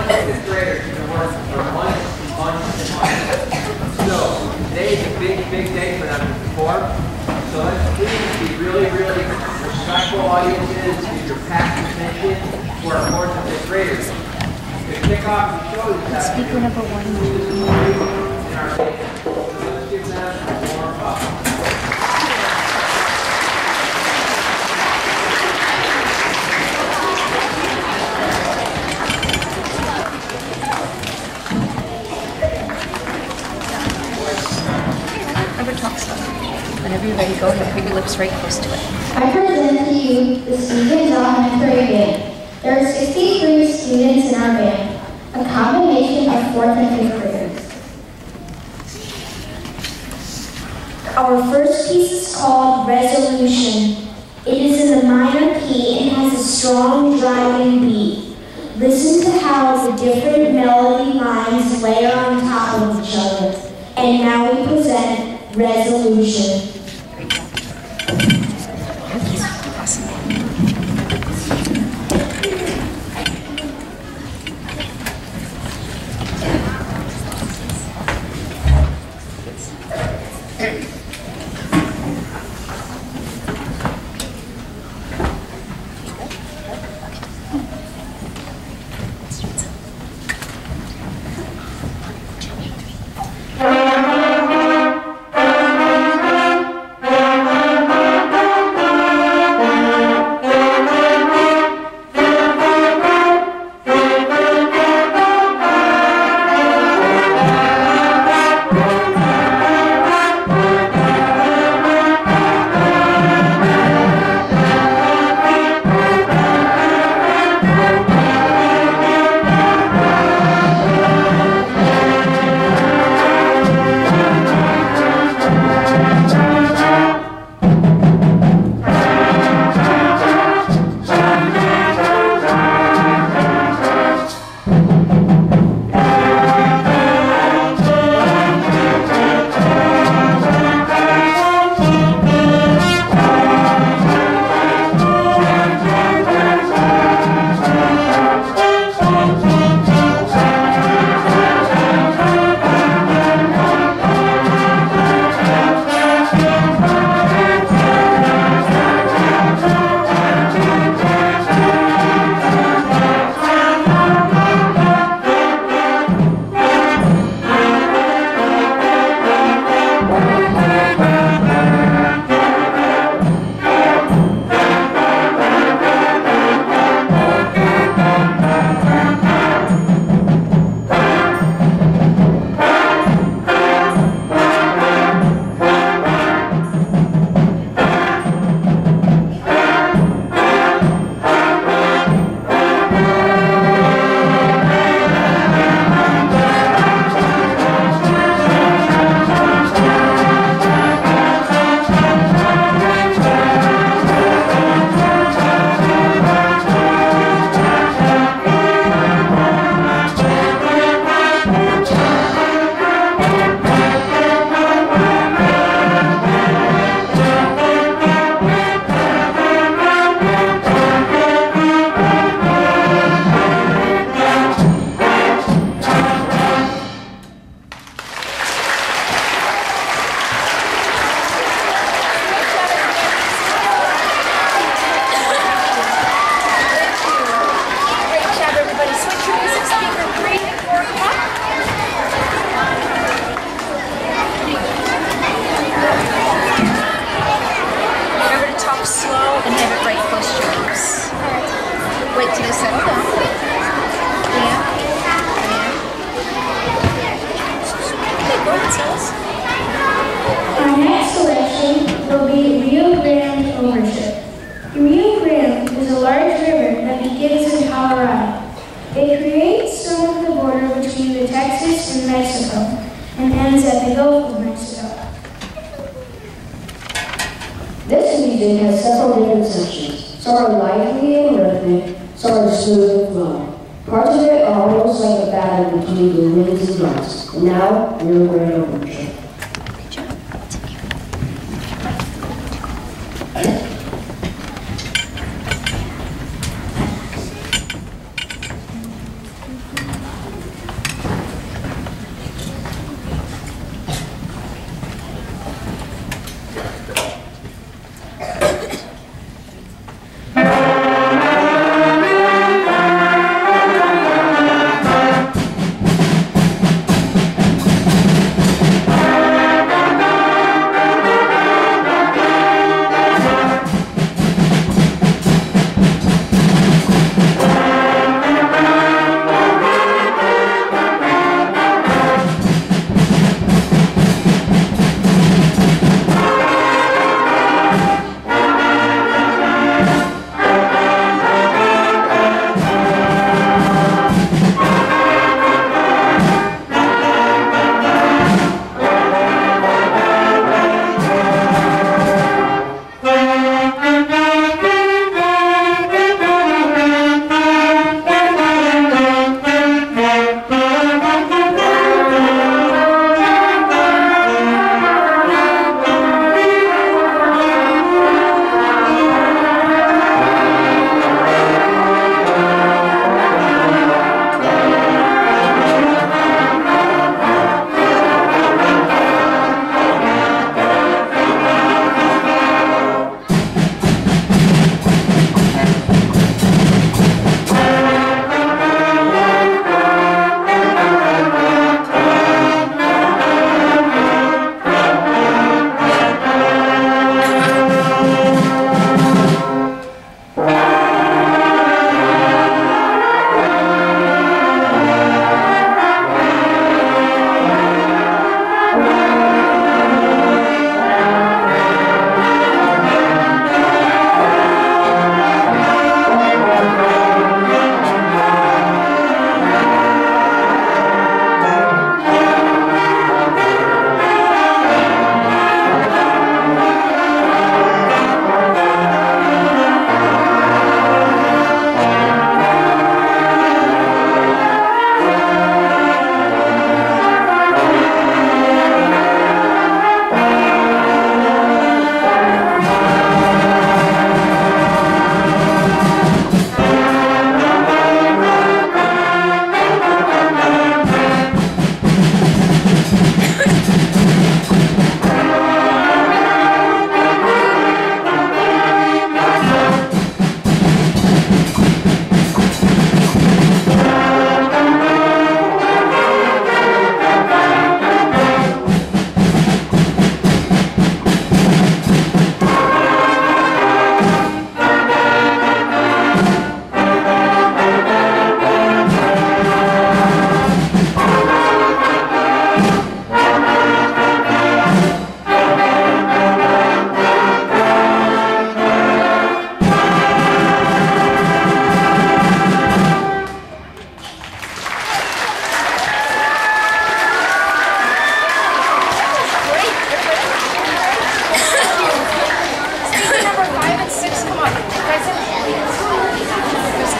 to fifth graders have been working for months and months and months. So today is a big, big day for them to perform. So let's please be really, really respectful audiences, give your past attention to our fourth and fifth graders. To kick off the show this afternoon, speaker number 1 in our band. So let's give them a warm up. Whenever you're ready, go ahead, put your lips right close to it. I present to you the Stephen Zahn Grade Band. There are 63 students in our band, a combination of 4th and 5th graders. Our first piece is called Resolution. It is in the minor key and has a strong driving beat. Listen to how the different melody lines layer on top of each other. And now we present Resolution. Our next selection will be Rio Grande ownership. Rio Grande is a large river that begins in Colorado. It creates some of the border between the Texas and Mexico and ends at the Gulf of Mexico. This music has several different sections. Some are lively and rhythmic, some are smooth and flowing. Parts of it are almost like a battle between the winds and drums. And now, Rio Grande Overture.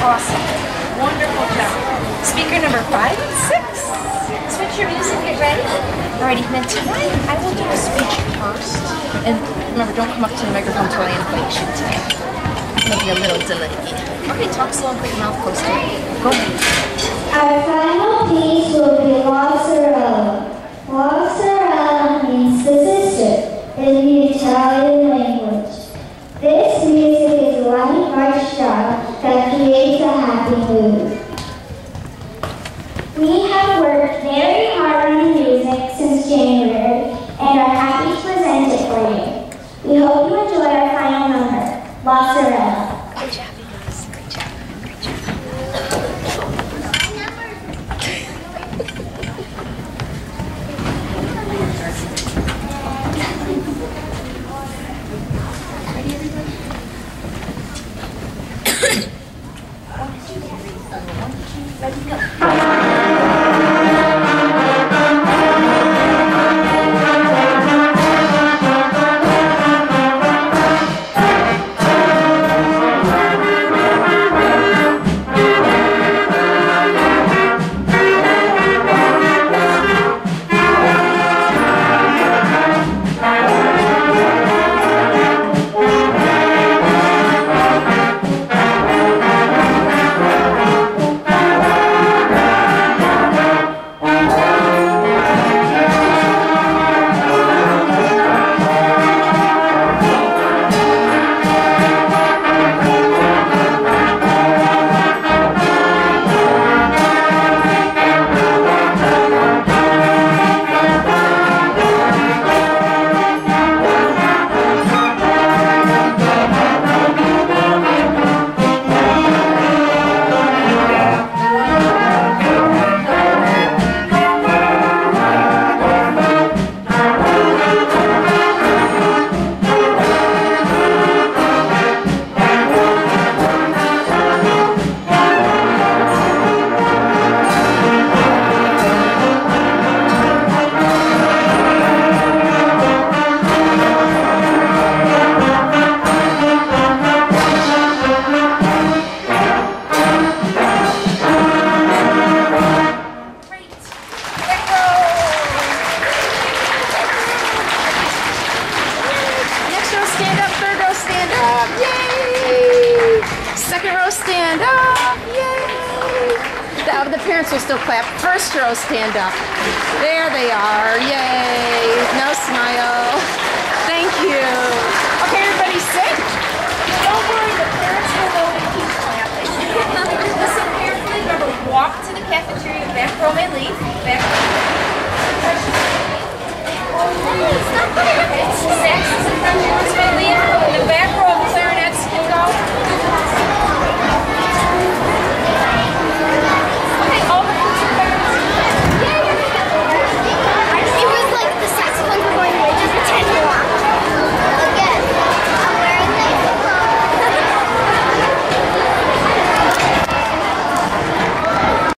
Awesome. Wonderful job. Speaker number 5 and 6. Switch your music, get ready. Alrighty, then tonight I will do a speech first. And remember, don't come up to the microphone until I invite you to. Maybe a little delay. Okay, talk slow and put your mouth close to it. Go ahead. Our final piece will be Mozzarella. Mozzarella means the sister in the Italian language. This music is a light march style that creates a happy mood. We have worked very hard on the music since January and are happy to present it for you. We hope you enjoy our final number, Mozzarella. Good job, you guys. Great job. Great job. Ready, everybody? 1, 2, 3, 4. 1, 2, ready, go. Stand up, yay! The parents will still clap. First row, stand up. There they are, yay! No smile. Thank you. Okay, everybody sit. Don't worry, the parents will know to keep clapping. Listen carefully. Remember, walk to the cafeteria. Back row may leave. Back row. Stop there. Saxons and French may leave.